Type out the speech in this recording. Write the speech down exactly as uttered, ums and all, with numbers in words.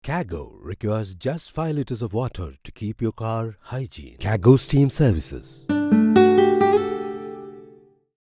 Caggo requires just five liters of water to keep your car hygiene. Caggo Steam Services.